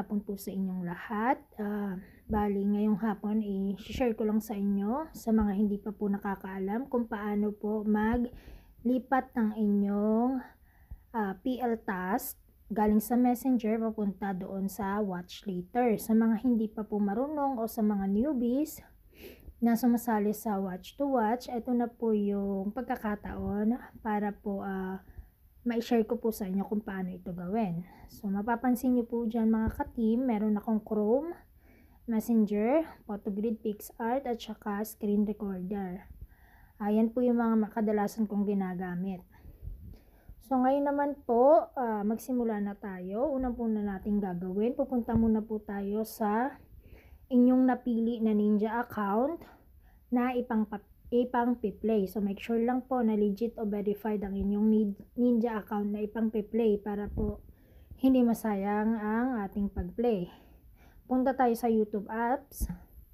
hapon po sa inyong lahat. Bali, ngayong hapon i-share ko lang sa inyo sa mga hindi pa po nakakaalam kung paano po maglipat ng inyong PL task galing sa Messenger papunta doon sa Watch Later. Sa mga hindi pa po marunong o sa mga newbies na sumasali sa Watch to Watch, ito na po yung pagkakataon para po ma-share ko po sa inyo kung paano ito gawin. So, mapapansin nyo po dyan mga ka-team, meron akong Chrome, Messenger, Photogrid, PixArt, at saka screen recorder. Ayan po yung mga kadalasan kong ginagamit. So, ngayon naman po, magsimula na tayo. Unang po na natin gagawin, pupunta muna po tayo sa inyong napili na Ninja account na ipang-play. So, make sure lang po na legit o verified ang inyong Ninja account na ipang-play para po hindi masayang ang ating pag-play. Punta tayo sa YouTube apps.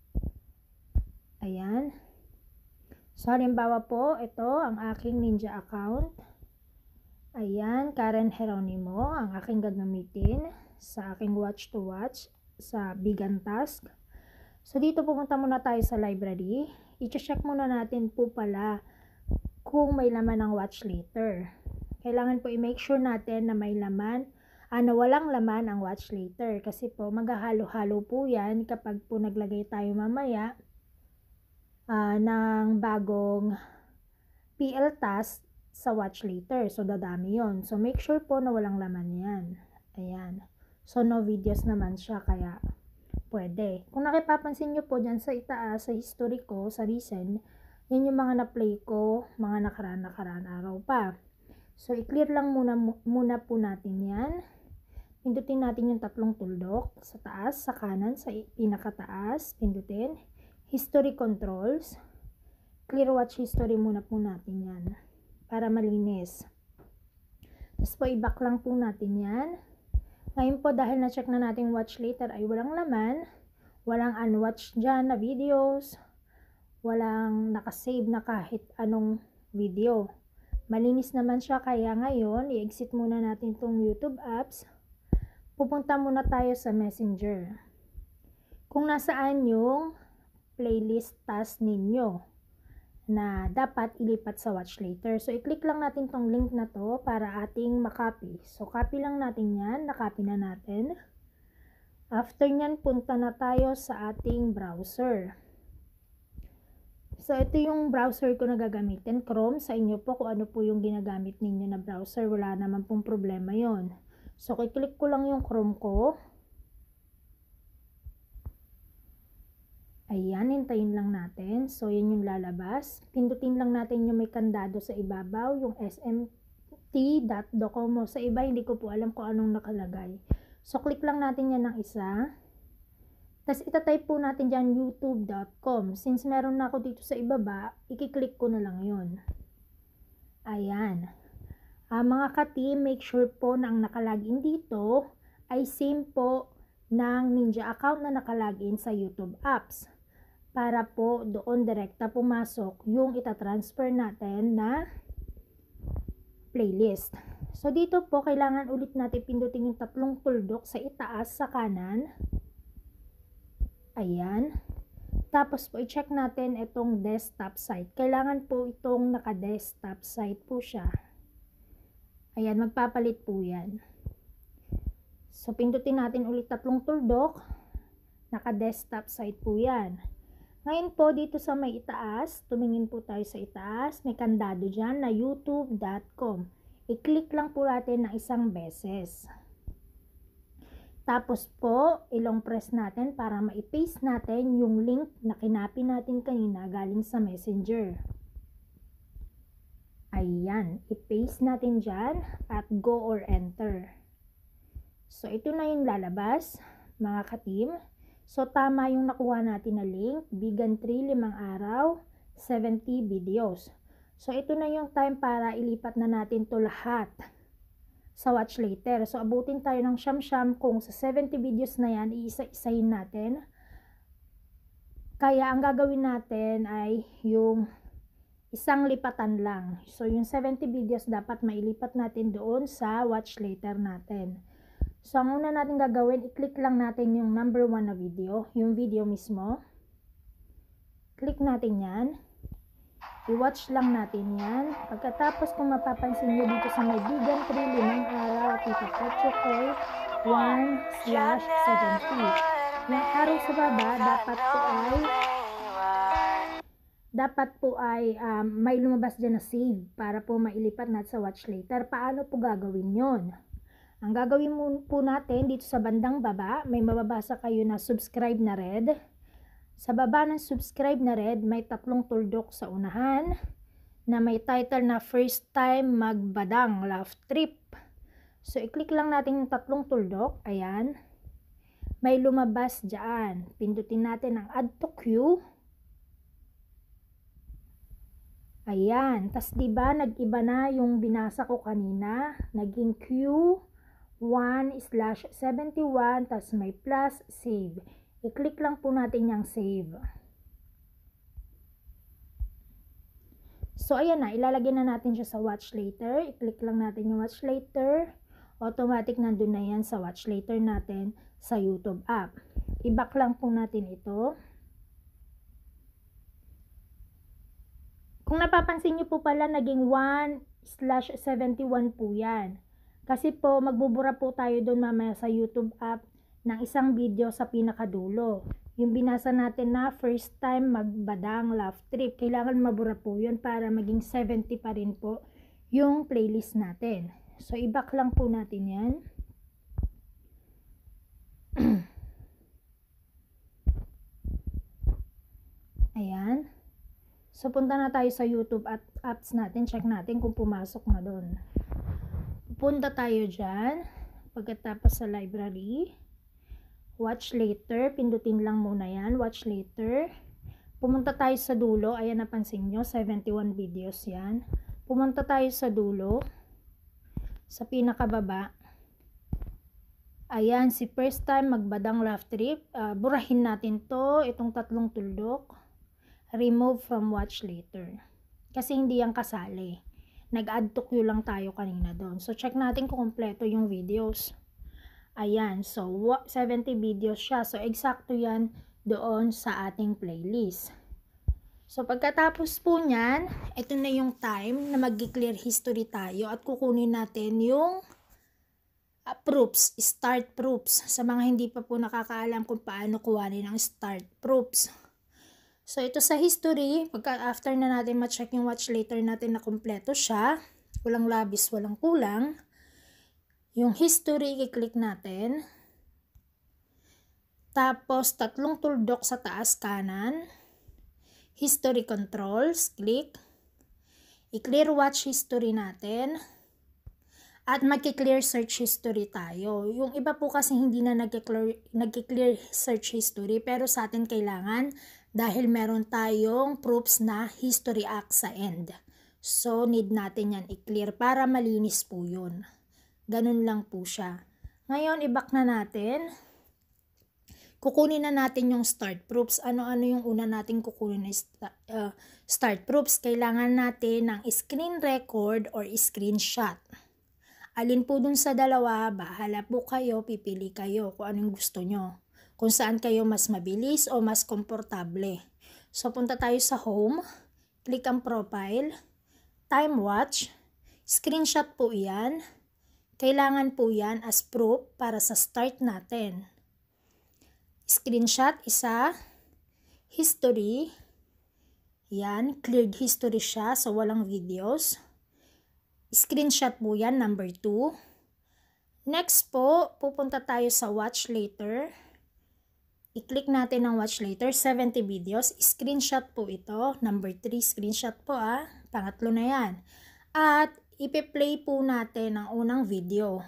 Ayan. So, halimbawa po, ito ang aking Ninja account. Ayan, Karen Geronimo ang aking gagamitin sa aking Watch to Watch sa Bigan Task. So, dito pumunta muna tayo sa library. I-check muna natin po pala kung may laman ang Watch Later. Kailangan po i-make sure natin na may laman, na walang laman ang Watch Later. Kasi po maghahalo-halo po yan kapag po naglagay tayo mamaya ng bagong PL task sa Watch Later. So, dadami yon. So, make sure po na walang laman yan. Ayan. So, no videos naman siya kaya pwede. Kung nakipapansin nyo po dyan sa itaas, sa history ko, sa recent, yan yung mga na-play ko, mga nakaraan araw pa. So, i-clear lang muna po natin yan. Pindutin natin yung tatlong tuldok, sa taas, sa kanan, sa pinakataas, pindutin. History controls. Clear watch history muna po natin yan, para malinis. Tapos po, i-back lang po natin yan. Ngayon po, dahil na-check na natin Watch Later ay walang laman, walang unwatched dyan na videos, walang nakasave na kahit anong video. Malinis naman siya, kaya ngayon, i-exit muna natin itong YouTube apps. Pupunta muna tayo sa Messenger. Kung nasaan yung playlist task ninyo na dapat ilipat sa Watch Later. So, i-click lang natin tong link na to para ating makopy. So, copy lang natin yan. Nakopy na natin. After nyan, punta na tayo sa ating browser. So, ito yung browser ko na gagamitin. Chrome. Sa inyo po kung ano po yung ginagamit ninyo na browser. Wala naman pong problema yon. So, i-click ko lang yung Chrome ko. Ayan, hintayin lang natin. So, yan yung lalabas. Pindutin lang natin yung may kandado sa ibabaw, yung smt.docomo. Sa iba, hindi ko po alam kung anong nakalagay. So, click lang natin yan ng isa. Tapos, itatype po natin dyan youtube.com. Since meron na ako dito sa ibaba, ikiklik ko na lang yun. Ayan. Mga ka-team, make sure po na ang nakalagin dito ay same po ng Ninja account na nakalagin sa YouTube apps. Para po doon direkta pumasok yung itatransfer natin na playlist. So, dito po kailangan ulit natin pindutin yung tatlong tuldok sa itaas sa kanan. Ayan. Tapos po, i-check natin itong desktop site. Kailangan po itong naka-desktop site po siya. Ayan, magpapalit po yan. So, pindutin natin ulit tatlong tuldok. Naka-desktop site po yan. Ngayon po, dito sa may itaas, tumingin po tayo sa itaas, may kandado dyan na youtube.com. I-click lang po natin ng isang beses. Tapos po, ilong press natin para ma-paste natin yung link na kinopy natin kanina galing sa Messenger. Ayan, i-paste natin dyan at go or enter. So, ito na yung lalabas, mga ka-team. So, tama yung nakuha natin na link, Bigan 3, 5 araw, 70 videos. So, ito na yung time para ilipat na natin to lahat sa Watch Later. So, abutin tayo ng siyam-siyam kung sa 70 videos na yan, iisa-isahin natin. Kaya, ang gagawin natin ay yung isang lipatan lang. So, yung 70 videos dapat mailipat natin doon sa Watch Later natin. So, ang una natin gagawin, i-click lang natin yung number 1 na video, yung video mismo. Click natin yan. I-watch lang natin yan. Pagkatapos, kung mapapansin nyo dito sa may Bigan 3, 5 araw, Tita Pecho Koy, 1/70. Yung araw sa baba, dapat po ay may lumabas dyan na save para po mailipat natin sa watch later. Paano po gagawin yon? Ang gagawin po natin dito sa bandang baba, may mababasa kayo na subscribe na red. Sa baba ng subscribe na red, may 3 tuldok sa unahan na may title na first time magbadang laugh trip. So, i-click lang natin yung 3 tuldok. Ayan. May lumabas dyan. Pindutin natin ang add to queue. Ayan. Tas diba, nag-iba na yung binasa ko kanina. Naging queue 1/71, tas may plus save. I-click lang po natin yung save. So, ayan na. Ilalagay na natin siya sa watch later. I-click lang natin yung watch later. Automatic nandun na yan sa watch later natin sa YouTube app. I-back lang po natin ito. Kung napapansin nyo po pala, naging 1/71 po yan. Kasi po, magbubura po tayo doon mamaya sa YouTube app ng isang video sa pinakadulo. Yung binasa natin na first time magbadang laugh trip. Kailangan mabura po yun para maging 70 pa rin po yung playlist natin. So, i-back lang po natin yan. Ayan. So, punta na tayo sa YouTube at apps natin. Check natin kung pumasok na doon. Punta tayo dyan. Pagkatapos sa library. Watch later. Pindutin lang muna yan. Watch later. Pumunta tayo sa dulo. Ayan, napansin nyo. 71 videos yan. Pumunta tayo sa dulo. Sa pinakababa. Ayan, si first time magbadang laugh trip. Burahin natin to. Itong 3 tuldok. Remove from watch later. Kasi hindi yan kasali. Nag-add to queue lang tayo kanina doon. So, check natin kung kompleto yung videos. Ayan. So, 70 videos siya. So, eksakto yan doon sa ating playlist. So, pagkatapos po nyan, ito na yung time na mag-clear history tayo at kukunin natin yung proofs, start proofs. Sa mga hindi pa po nakakaalam kung paano kuhanin ang start proofs. So, ito sa history, after na natin ma-check yung watch later natin na kompleto siya, walang labis, walang kulang, yung history, i-click natin. Tapos, 3 tuldok sa taas kanan. History controls, click. I-clear watch history natin. At mag-clear search history tayo. Yung iba po kasi hindi na nag-clear search history, pero sa atin kailangan dahil meron tayong proofs na history act sa end. So, need natin yan i-clear para malinis po yun. Ganun lang po siya. Ngayon, i-back na natin. Kukunin na natin yung start proofs. Ano-ano yung una natin kukunin na start proofs? Kailangan natin ng screen record or screenshot. Alin po dun sa dalawa, bahala po kayo, pipili kayo kung anong gusto nyo. Kung saan kayo mas mabilis o mas komportable. So, punta tayo sa home. Click ang profile. Time watch. Screenshot po yan. Kailangan po yan as proof para sa start natin. Screenshot, isa. History. Yan, cleared history siya, so walang videos. Screenshot po yan, number 2. Next po, pupunta tayo sa watch later. I-click natin ang watch later, 70 videos. Screenshot po ito, number 3, screenshot po pangatlo na yan. At ipi-play po natin ang unang video.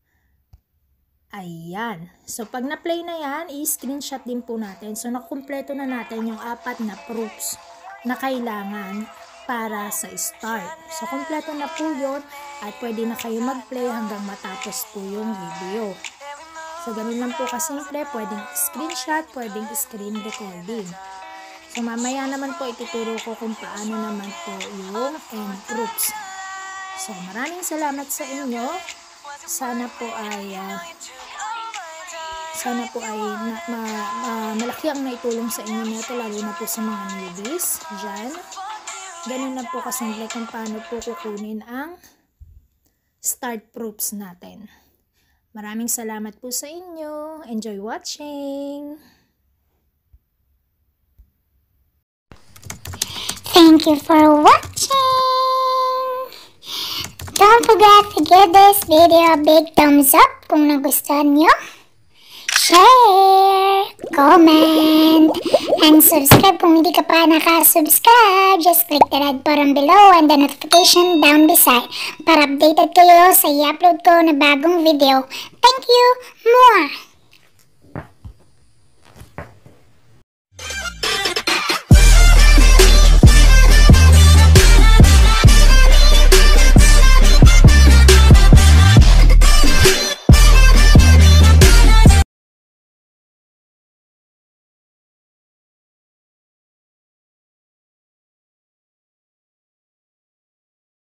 Ayan. So, pag na-play na yan, i-screenshot din po natin. So, nakumpleto na natin yung 4 na proofs na kailangan para sa start. So, kumpleto na po yun at pwede na kayo mag-play hanggang matapos po yung video. So, ganun lang po kasimple. Pwedeng screenshot, pwedeng screen recording. So, mamaya naman po ituturo ko kung paano naman po yung end proofs. So, maraming salamat sa inyo. Sana po ay Sana po ay malaki ang naitulong sa inyo nito, lalo na po sa mga newbies dyan. Ganun na po kasimple kung paano po kukunin ang start proofs natin. Maraming salamat po sa inyo. Enjoy watching! Thank you for watching! Don't forget to give this video a big thumbs up kung nagustuhan nyo. Share, comment, and subscribe kung hindi ka pa nakasubscribe. Just click the red button below and the notification down beside para updated kayo sa i-upload ko na bagong video. Thank you! More!